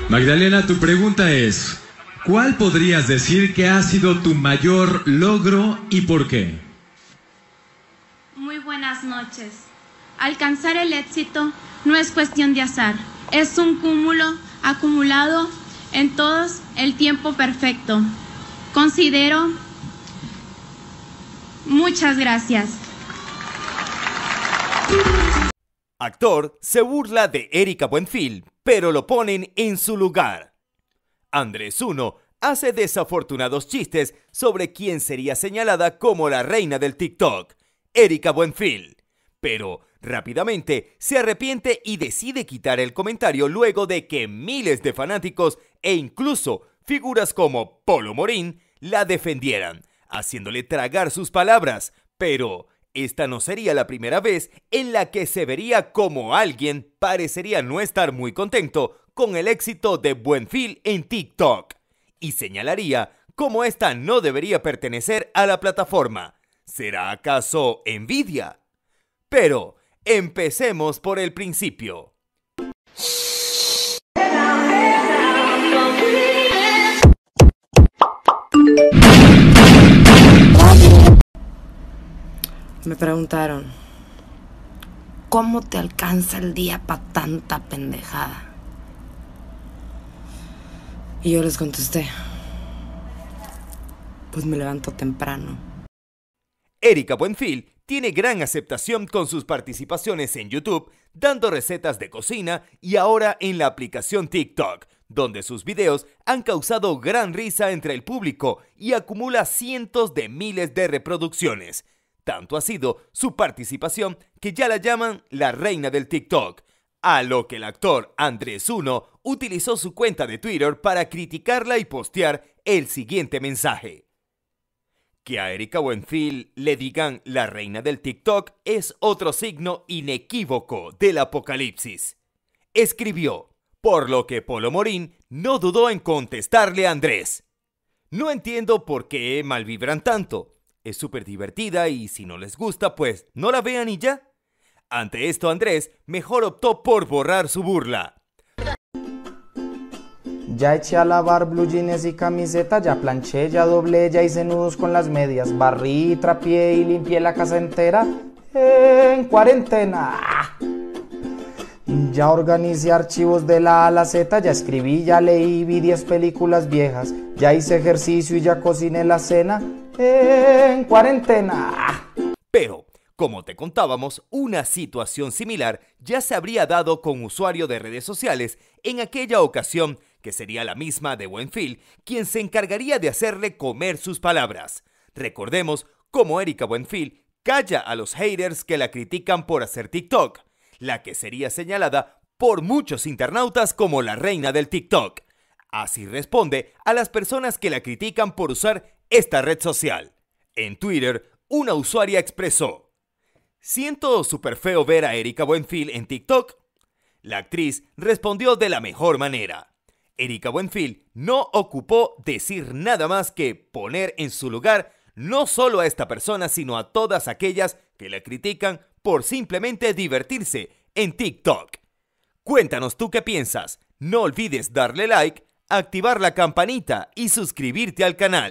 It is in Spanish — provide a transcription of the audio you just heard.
Magdalena, tu pregunta es, ¿cuál podrías decir que ha sido tu mayor logro y por qué? Muy buenas noches. Alcanzar el éxito no es cuestión de azar, es un cúmulo acumulado en todos el tiempo perfecto. Considero... Muchas gracias. Actor se burla de Erika Buenfil, pero lo ponen en su lugar. Andrés Uno hace desafortunados chistes sobre quién sería señalada como la reina del TikTok, Erika Buenfil. Pero rápidamente se arrepiente y decide quitar el comentario luego de que miles de fanáticos e incluso figuras como Polo Morín la defendieran, haciéndole tragar sus palabras. Pero esta no sería la primera vez en la que se vería como alguien parecería no estar muy contento con el éxito de Buenfil en TikTok y señalaría cómo esta no debería pertenecer a la plataforma. ¿Será acaso envidia? Pero empecemos por el principio. Me preguntaron, ¿cómo te alcanza el día para tanta pendejada? Y yo les contesté, pues me levanto temprano. Erika Buenfil tiene gran aceptación con sus participaciones en YouTube, dando recetas de cocina y ahora en la aplicación TikTok, donde sus videos han causado gran risa entre el público y acumula cientos de miles de reproducciones. Tanto ha sido su participación que ya la llaman la reina del TikTok, a lo que el actor Andrés Uno utilizó su cuenta de Twitter para criticarla y postear el siguiente mensaje. Que a Erika Buenfil le digan la reina del TikTok es otro signo inequívoco del apocalipsis. Escribió, por lo que Polo Morín no dudó en contestarle a Andrés. No entiendo por qué malvibran tanto. Es súper divertida y si no les gusta, pues no la vean y ya. Ante esto, Andrés mejor optó por borrar su burla. Ya eché a lavar blue jeans y camiseta, ya planché, ya doblé, ya hice nudos con las medias, barrí, trapié y limpié la casa entera en cuarentena. Ya organicé archivos de la A a la Z, ya escribí, ya leí, vi 10 películas viejas, ya hice ejercicio y ya cociné la cena en cuarentena. Pero, como te contábamos, una situación similar ya se habría dado con usuario de redes sociales en aquella ocasión, que sería la misma de Buenfil, quien se encargaría de hacerle comer sus palabras. Recordemos cómo Erika Buenfil calla a los haters que la critican por hacer TikTok, la que sería señalada por muchos internautas como la reina del TikTok. Así responde a las personas que la critican por usar esta red social. En Twitter, una usuaria expresó: "Siento súper feo ver a Erika Buenfil en TikTok". La actriz respondió de la mejor manera. Erika Buenfil no ocupó decir nada más que poner en su lugar no solo a esta persona, sino a todas aquellas que la critican por simplemente divertirse en TikTok. Cuéntanos tú qué piensas. No olvides darle like, activar la campanita y suscribirte al canal.